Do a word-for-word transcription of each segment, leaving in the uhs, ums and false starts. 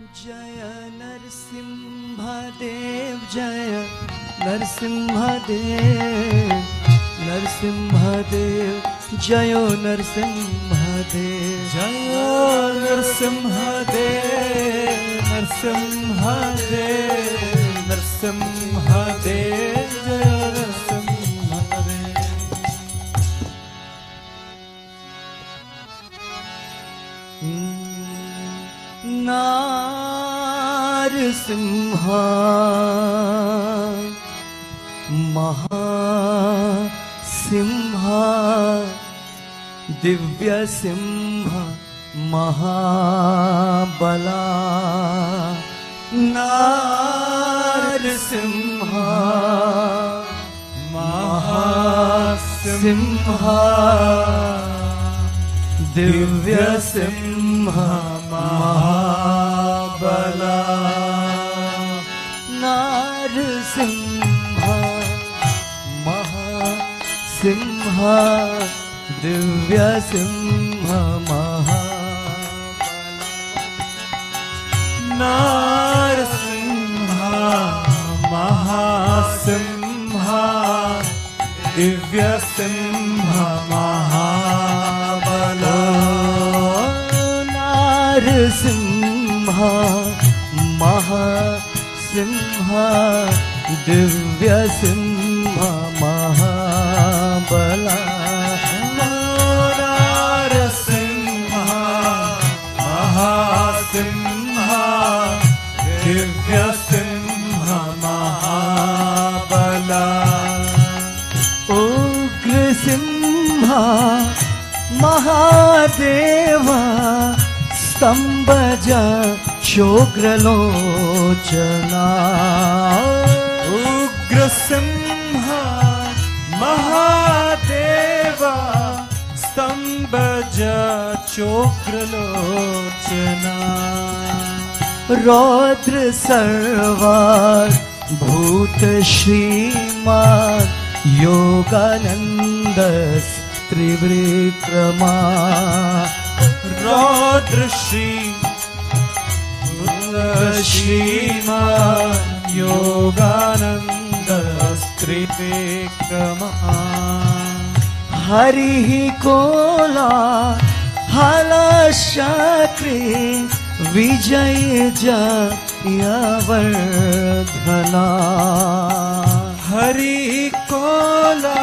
जय नरसिंहदेव जय नरसिंहदेव नरसिंहदेव जयो नरसिंहदेव जयो नरसिंहदेव नरसिंहदेव नरसिंहदेव जय नरसिंहदेव। नारसिंह महासिंह दिव्य सिंह महाबला नारसिंह महासिंह दिव्य सिंह महाबला नारसिंह महासिंह दिव्य सिंह महाबला नारसिंह महासिंह दिव्य सिंह महाबला नारसिंह महासिंह दिव्य सिंह महाबला नारसिंह महासिंह दिव्य सिंह महाबला उग्र सिंह महादेवा स्तंभज चोग्रलोचना उग्र सिंह महादेवा स्तंभज चोग्रलोचना रौद्र सर्वार भूत श्रीमान योगानंद त्रिविक्रमा रौद्र श्री श्रीमान योगानंद त्रिविक्रमा हरि कोला हलशक्री विजय जयवर्धना हरि कोला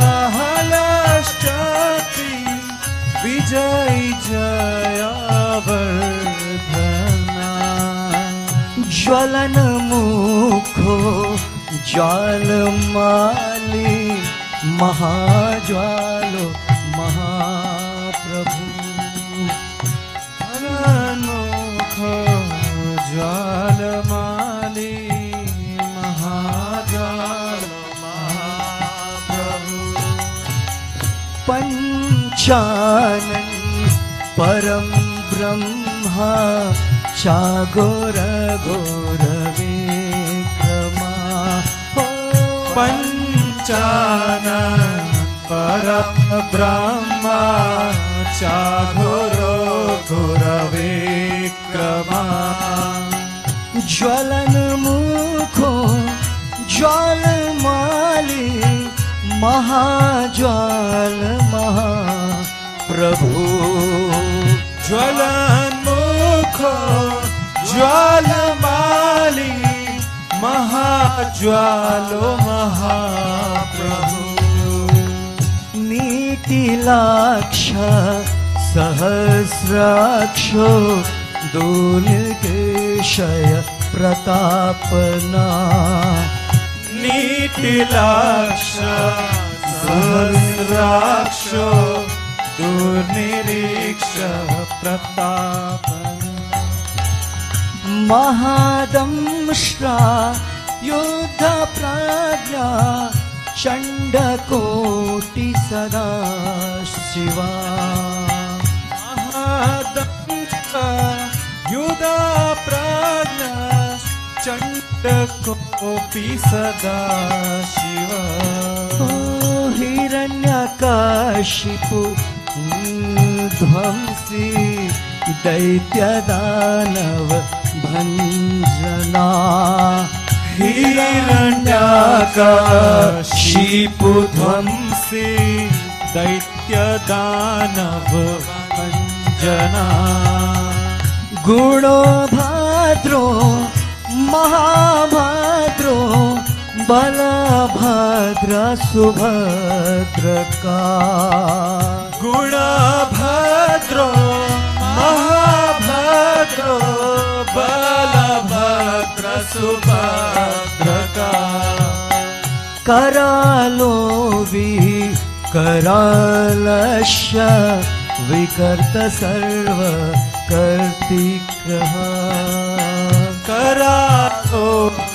हलशक्री विजय जयवर्धना ज्वलन मुखो ज्वालमाली महाज्वालो महाप्रभु अनोखो ज्वालमाली महाज्वालो महाप्रभु पंचानन परम ब्रह्मा चागोर घोर विक्रमा पंचानन परम ब्रह्मा चाघोरो घोर विक्रमा ज्वलन मुखो ज्वालमाली महाज्वाल महाप्रभु ज्वलन मुखो ज्वालमाली महाज्वालो महाप्रभु नीतिलाक्ष सहस्राक्षो दोलकेशय प्रतापना नीतिलाक्ष सहस्राक्षो दुर्निरीक्ष प्रतापना महादंष्ट्रा युद्ध प्रज्ञा चंडकोटि सदा शिवा महादंष्ट्रा युद्ध प्रज्ञा चंडकोटि सदा शिवा हिरण्यकशिपु ध्वंसी दैत्य दानव भञ्जना हिरण्याकशिपुध्वंसी दैत्यदानव भञ्जना गुणो भद्रो महाभद्रो बलभद्र सुभद्रका गुणभद्रो महाभद्रो बलभद्र सुभद्रका करालो विकरालस्य विकर्त सर्व कर्तिकः करालो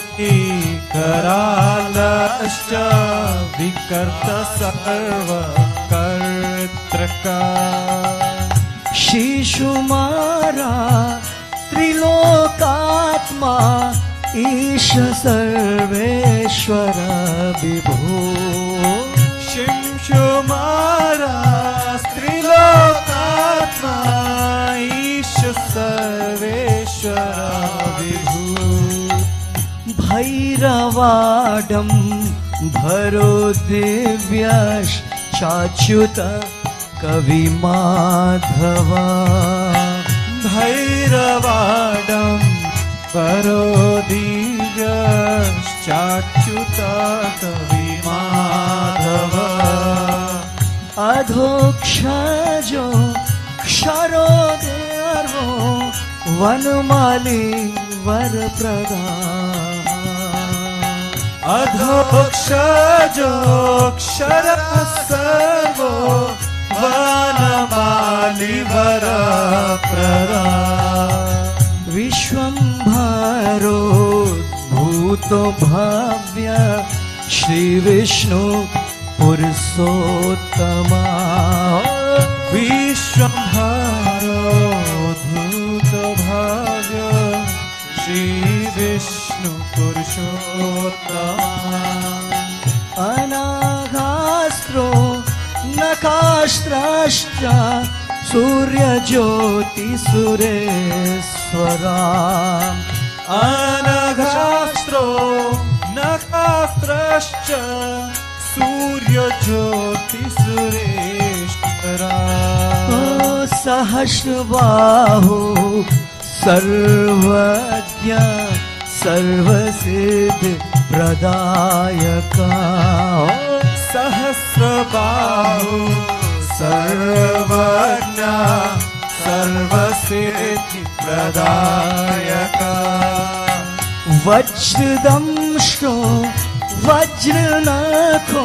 विकरालश्च विकर्त सर्व कर्तृका शिशुमारा त्रिलोकात्मा ईश सर्वेश्वर विभो शिंशुमारा त्रिलोकात्मा ईश सर्वेश्वर विभु भैरवाडं भरो दिव्यश्चाच्युत कवि माधवा भैरवाडं भरो दिव्यश्चाच्युत कवि माधवा अधोक्षजो क्षरो देवो वनमाली वरप्रदा अधोक्षजो क्षर सर्वो वनमाली वरप्रदा विश्वम्भरो भूतो भव्य श्रीविष्णु पुरुषोत्तमा विश्वम्भरो भूत भव्य श्री विष्णु पुरुषोत्तमा अनाघास्त्रो नखास्त्रश्च सूर्यज्योति सुरेश्वरा अनघास्त्रो नखास्त्रश्च सूर्यज्योति सुरेश्वरा सहस्रबाहु सर्वज्ञ सर्वसिद्धि प्रदायका सहस्रबाहु सर्वज्ञ सर्वसिद्धि प्रदायका वज्रदंष्टो वज्रनखो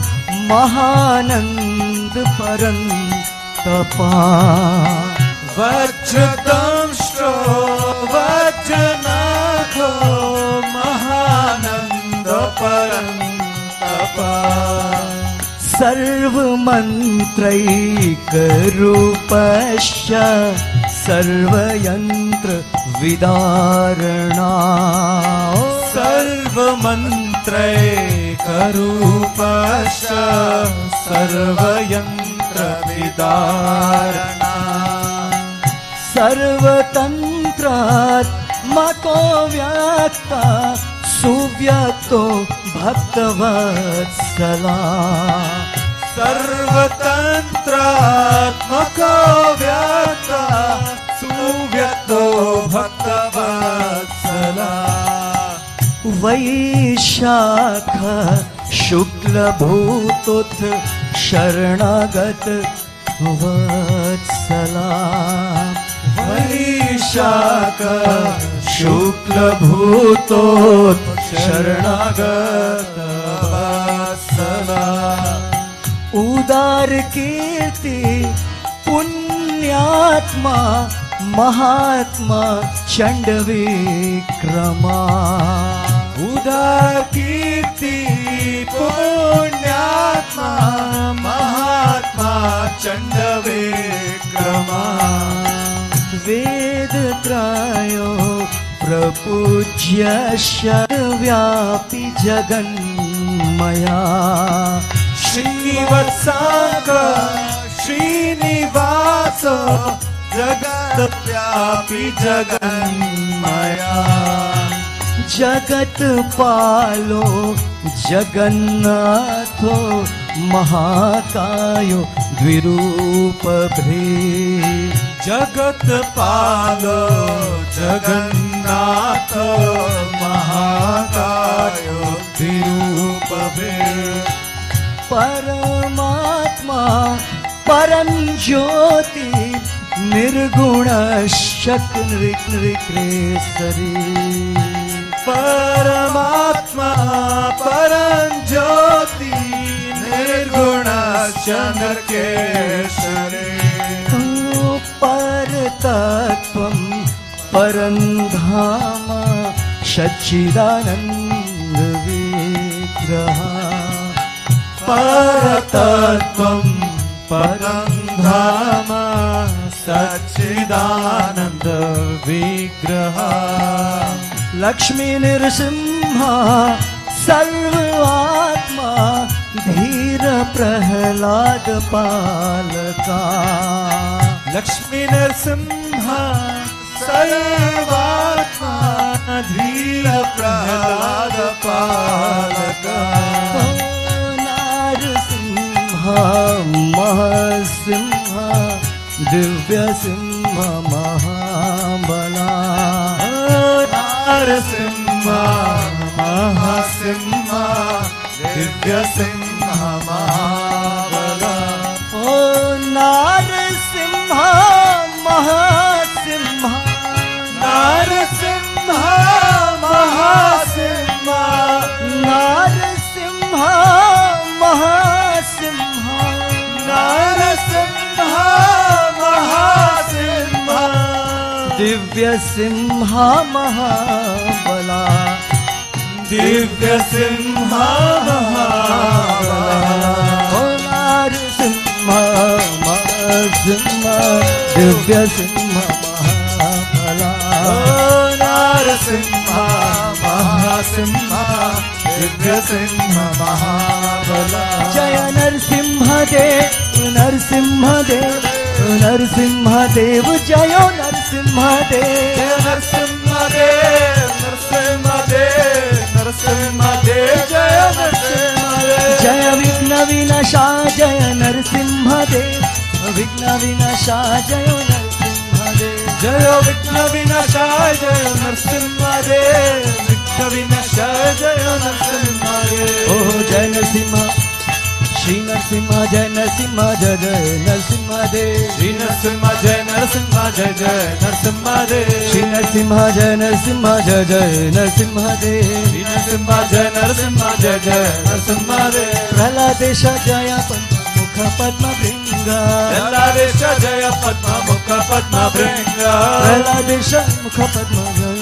महानंद परन्तपा वज्रदंष्टो वज्रनखो महानंद परन्तपा सर्वमन्त्रैकरूपश्च सर्वयन्त्र विदारणा सर्वमन्त्रैकरूपश्च सर्वयन्त्र विदारणा सर्वतन्त्रात्मको व्यक्ता सुव्यक्तो भक्तवत्सला सर्वतन्त्रात्मको व्यक्ता सुव्यक्तो भक्तवत्सला वैशाख शुक्लभूतोऽथ शरणागत वत्सला वैशाख शुक्लभूतोऽथ शरणागत वत्सला उदार कीर्ति पुण्यात्मा महात्मा चंड विक्रमा उदार कीर्ति पुण्यात्मा महात्मा चंड विक्रमा वेद त्रयो प्रपूज्य सर्वव्यापी जगन्मया श्रीवत्सांग श्रीनिवास जगद्व्यापी जगन्मया मया जगत पालो जगन्नाथो महाकायो द्विरूप भेद जगत पालो जगन्नाथ महाकायो द्विरूप भेद परमात्मा परम ज्योति निर्गुण शक्ति नृकेसरी परमात्मा परम ज्योति निर्गुण नृकेसरी पर तत्वं परं धाम सच्चिदानंद विग्रह परतत्वं परं धाम सच्चिदानंद विग्रह लक्ष्मी नृसिंह सर्वात्मा धीर प्रहलाद पालका लक्ष्मी नरसिंह सर्वात्मा धीर प्रहलाद पालका नारसिंह महासिंह दिव्य सिंह महाबला नारसिंह महासिंह दिव्य सिंह महाबला ओ नारसिंह महासिंह नारसिंह महासिंह नारसिंह महासिंह नारसिंह महासिंह दिव्य सिंह महाबला दिव्य सिंह महाबला ओ नारसिंह महासिंह दिव्य सिंह महाबला ओ नारसिंह महासिंह दिव्य सिंह महाबला जय नरसिंह देव नरसिंह देव नरसिंह देव जय नरसिंह देव जय नरसिंह देव नरसिंह देव नरसिंह देव जय नरसिंह देव जय विघ्न विनाशा जय नरसिंह देव विघ्न विनाशा जय नरसिंह देव जय विघ्न विनाशाय जय नरसिंह देव विघ्न विनाशाय जय नरसिंह देव ओ जय नरसिंह श्री नरसिंह जय नरसिंह जय जय नरसिंह देव श्री नरसिंह जय नरसिंह जय जय नरसिंह देव श्री नरसिंह जय नरसिंह जय जय नरसिंह देव श्री नरसिंह जय नरसिंह जय जय नरसिंह देव प्रहलादेश जय मुख पद्म भृंग प्रहलादेश जय पद्म मुख पद्म भृंग प्रहलादेश मुख पद्म जय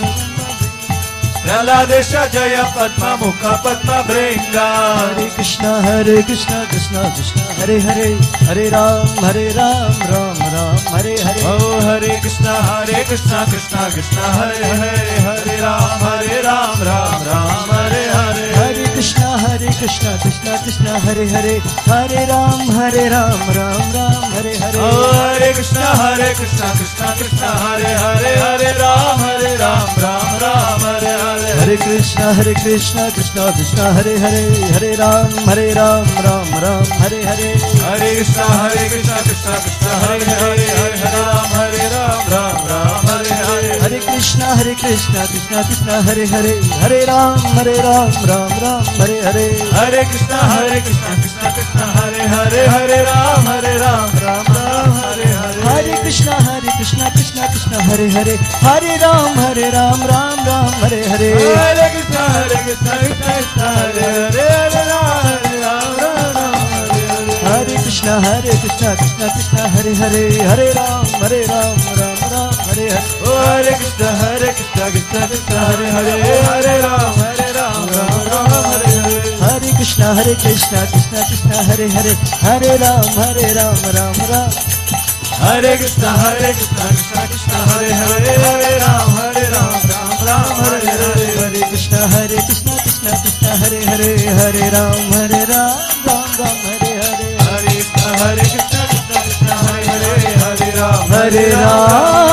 प्रहलादेश जय पद्म मुख पद्म भृंग हरे कृष्ण हरे कृष्ण कृष्ण कृष्ण हरे हरे हरे राम हरे राम राम राम हरे हरे ओ हरे कृष्ण हरे कृष्ण कृष्ण कृष्ण हरे हरे हरे राम हरे राम राम राम हरे हरे हरे कृष्ण हरे कृष्ण कृष्ण कृष्ण हरे हरे हरे राम हरे राम राम राम हरे हरे ओ हरे कृष्ण हरे कृष्ण कृष्ण कृष्ण हरे हरे हरे राम हरे राम राम राम हरे हरे हरे कृष्ण हरे कृष्ण कृष्ण कृष्ण हरे हरे हरे राम हरे राम राम राम हरे हरे हरे कृष्ण हरे कृष्ण कृष्ण कृष्ण हरे हरे हरे राम हरे राम राम राम हरे हरे हरे कृष्ण हरे कृष्ण कृष्ण कृष्ण हरे हरे हरे राम हरे राम राम राम हरे हरे हरे कृष्ण हरे कृष्ण कृष्ण कृष्ण हरे हरे हरे राम हरे राम राम राम हरे हरे हरे कृष्ण हरे कृष्ण कृष्ण कृष्ण हरे हरे हरे राम हरे राम राम राम हरे हरे हरे कृष्ण हरे कृष्ण कृष्ण कृष्ण हरे हरे हरे राम हरे राम राम राम हरे हरे हरे कृष्ण हरे कृष्ण कृष्ण कृष्ण हरे हरे हरे राम हरे राम राम राम हरे हरे ओ हरे कृष्ण हरे कृष्ण कृष्ण कृष्ण हरे हरे हरे राम हरे राम राम राम हरे हरे हरे कृष्ण हरे कृष्ण कृष्ण कृष्ण हरे हरे हरे राम हरे राम राम राम हरे कृष्ण हरे कृष्ण कृष्ण कृष्ण हरे हरे हरे राम हरे राम राम राम हरे हरे हरे कृष्ण हरे कृष्ण कृष्ण कृष्ण हरे हरे हरे राम हरे राम राम राम हरे हरे हरे कृष्ण हरे कृष्ण कृष्ण कृष्ण हरे हरे हरे राम हरे राम